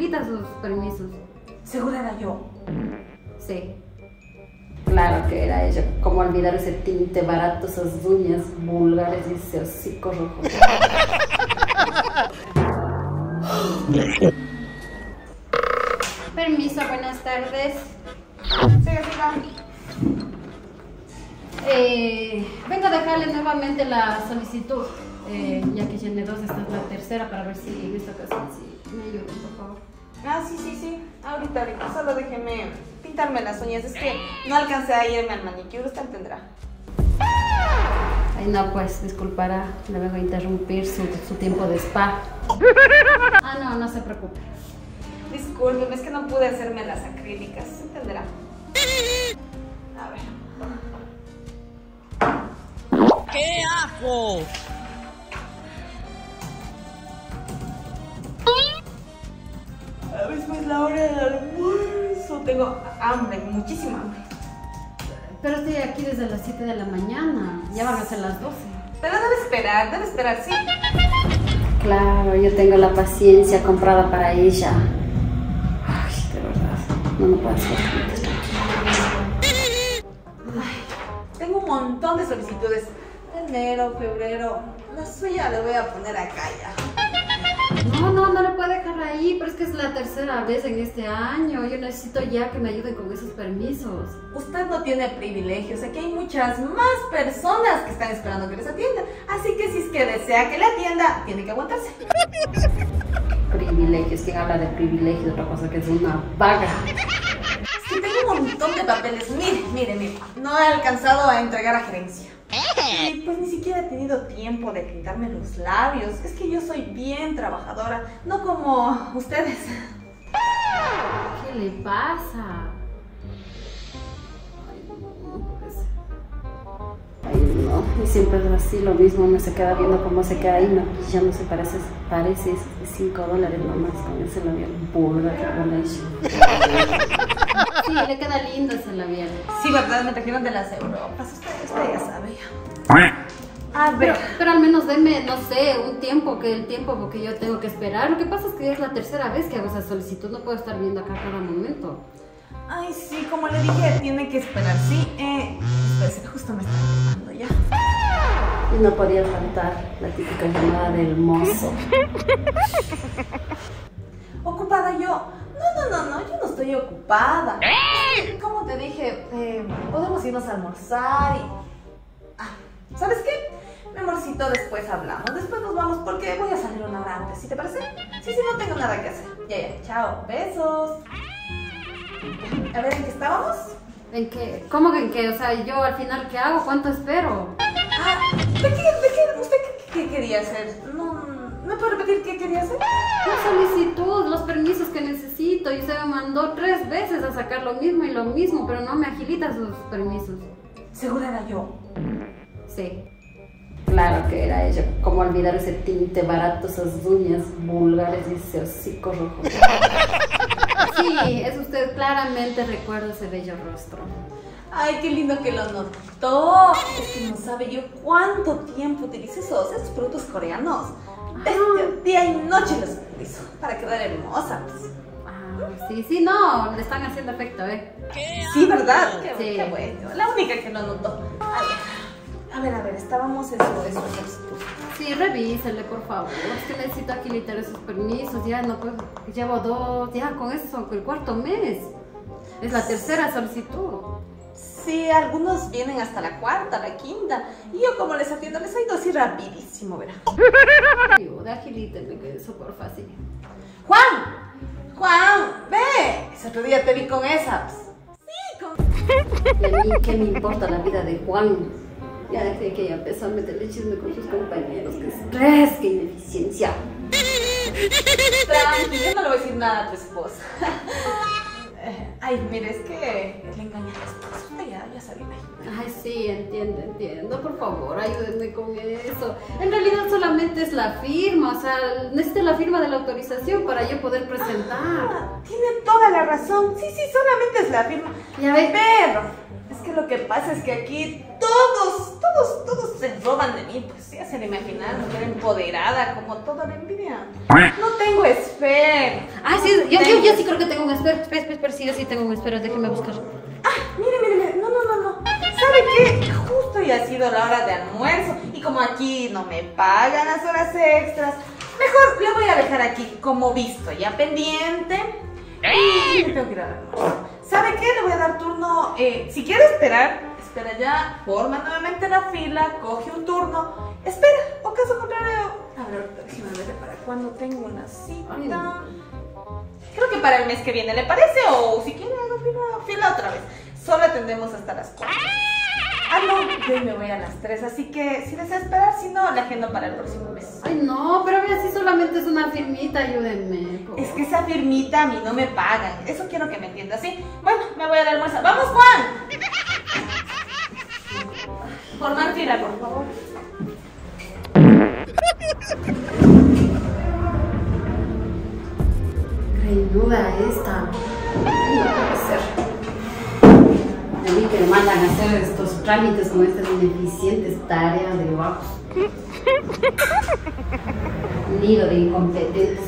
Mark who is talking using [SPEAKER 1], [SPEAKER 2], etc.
[SPEAKER 1] agilita sus permisos.
[SPEAKER 2] Seguro era yo.
[SPEAKER 1] Sí. Claro que era ella. ¿Cómo olvidar ese tinte barato, esas uñas vulgares y ese hocico rojo? Permiso, buenas tardes.
[SPEAKER 2] Siga, siga.
[SPEAKER 1] Vengo a dejarle nuevamente la solicitud, ya que llené dos, esta es la tercera, para ver si en esta ocasión sí me ayudan, por favor.
[SPEAKER 2] Ah, sí. Ahorita. Solo déjeme pintarme las uñas. Es que no alcancé a irme al manicure, usted entenderá.
[SPEAKER 1] Ay, no, pues, disculpará, le vengo a interrumpir su tiempo de spa. Ah, no se preocupe.
[SPEAKER 2] Discúlpeme, es que no pude hacerme las acrílicas, entenderá. A ver.
[SPEAKER 3] ¡Qué asco!
[SPEAKER 2] A ver, es la hora del almuerzo. Tengo hambre, muchísima hambre.
[SPEAKER 1] Pero estoy aquí desde las 7 de la mañana, ya van a ser las 12.
[SPEAKER 2] Pero debe esperar, sí.
[SPEAKER 1] Claro, yo tengo la paciencia comprada para ella. Ay, de verdad, no me puedo hacer.
[SPEAKER 2] Tengo un montón de solicitudes. Enero, febrero. La suya le voy a poner acá ya.
[SPEAKER 1] No le puedo dejar ahí, pero es que es la tercera vez en este año. Yo necesito ya que me ayuden con esos permisos.
[SPEAKER 2] Usted no tiene privilegios, aquí hay muchas más personas que están esperando que les atienda. Así que si es que desea que le atienda, tiene que aguantarse.
[SPEAKER 1] Privilegios, ¿quién habla de privilegios? Otra cosa que es una vaga.
[SPEAKER 2] Es que tengo un montón de papeles. Mire. No he alcanzado a entregar a gerencia. Y pues ni siquiera he tenido tiempo de pintarme los labios. Es que yo soy bien trabajadora, no como ustedes.
[SPEAKER 1] ¿Qué le pasa? Ay, no, y siempre es así, lo mismo, me se queda viendo cómo se queda ahí, ya no se parece $5 nomás con ese labial vulgar que pone ella. Sí, le queda lindo ese labial.
[SPEAKER 2] Sí, verdad, me trajeron de las Europas, usted ya sabe ya. A ver.
[SPEAKER 1] Pero al menos deme, no sé, el tiempo que yo tengo que esperar. Lo que pasa es que es la tercera vez que hago esa solicitud, no puedo estar viendo acá cada momento.
[SPEAKER 2] Ay, sí, como le dije, tiene que esperar, sí. Espérese, que justo me están llamando ya.
[SPEAKER 1] Y no podía faltar la típica llamada del mozo.
[SPEAKER 2] ¿Ocupada yo? No, yo no estoy ocupada. Como te dije, podemos irnos a almorzar y... ¿sabes qué? Mi amorcito, después hablamos. Después nos vamos porque voy a salir una hora antes, ¿sí te parece? Sí, no tengo nada que hacer. Ya, chao, besos. A ver, ¿en qué estábamos?
[SPEAKER 1] ¿En qué? ¿Cómo que en qué? O sea, yo al final, ¿qué hago? ¿Cuánto espero?
[SPEAKER 2] ¿Usted qué quería hacer? ¿Me puede repetir qué quería hacer?
[SPEAKER 1] La solicitud, los permisos que necesito. Y usted me mandó 3 veces a sacar lo mismo, pero no me agilita sus permisos.
[SPEAKER 2] ¿Seguro era yo?
[SPEAKER 1] Sí. Claro que era ella. ¿Cómo olvidar ese tinte barato, esas uñas vulgares y ese hocico rojo? Sí, es usted, claramente recuerdo ese bello rostro.
[SPEAKER 2] Ay, qué lindo que lo notó. Es que no sabe yo cuánto tiempo utilicé esos productos coreanos. Día y noche los utilizo para quedar hermosa.
[SPEAKER 1] Sí, no, le están haciendo efecto, ¿eh?
[SPEAKER 2] Sí, ¿verdad?
[SPEAKER 1] Sí.
[SPEAKER 2] Qué bueno. La única que lo notó. A ver, estábamos en su
[SPEAKER 1] Sí, revísele, por favor. Es que necesito agilitar esos permisos. Ya no puedo, llevo 2, ya con eso son el 4º mes. Es la tercera solicitud.
[SPEAKER 2] Sí, algunos vienen hasta la 4ª, la 5ª. Y yo como les atiendo, les ha ido así rapidísimo, verá.
[SPEAKER 1] De agilítenme, que es súper fácil.
[SPEAKER 2] Juan, ve. Ese otro día te vi con esa. Sí, con...
[SPEAKER 1] ¿Y a mí qué me importa la vida de Juan? Ya dejé que ella empezó a meterle chisme con sus compañeros. ¡Qué estrés, qué ineficiencia!
[SPEAKER 2] Tranqui, yo no le voy a decir nada a tu esposa. Ay, mire, es que le engañé a tu esposa. Usted ya sabía.
[SPEAKER 1] Ay, sí, entiendo. Por favor, ayúdenme con eso. En realidad solamente es la firma. O sea, necesito la firma de la autorización para yo poder presentar.
[SPEAKER 2] Tiene toda la razón. Sí, solamente es la firma.
[SPEAKER 1] Ya ve.
[SPEAKER 2] Pero es que lo que pasa es que aquí todos todos se roban de mí, pues ya se le imaginan, mujer empoderada, como toda la envidia. No tengo esfero.
[SPEAKER 1] Ah, sí, yo sí creo que tengo un esfero. Espera, sí, yo sí tengo un esfero, déjeme buscar.
[SPEAKER 2] Mire, no. ¿Sabe qué? Justo ya ha sido la hora de almuerzo y como aquí no me pagan las horas extras, mejor le voy a dejar aquí como visto, ya pendiente. Y me tengo que ir al almuerzo. ¿Sabe qué? Le voy a dar turno. Si quiere espera ya, forma nuevamente la fila, coge un turno, espera, o caso contrario. A ver, déjeme ver para cuándo tengo una cita. Creo que para el mes que viene, ¿le parece? O si quiere, hago fila otra vez. Solo atendemos hasta las 4. No, yo me voy a las 3, así que si desea esperar, si no, la agendo para el próximo mes.
[SPEAKER 1] Ay, no, pero mira, si solamente es una firmita, ayúdenme.
[SPEAKER 2] Es que esa firmita a mí no me pagan. Eso quiero que me entienda, ¿sí? Bueno, me voy al almuerzo. ¡Vamos, Juan! Formar fila, por favor.
[SPEAKER 1] Greñuda esta. No puede ser. A mí que me mandan a hacer estos trámites con estas ineficientes tareas de vagos. Nido de incompetencia.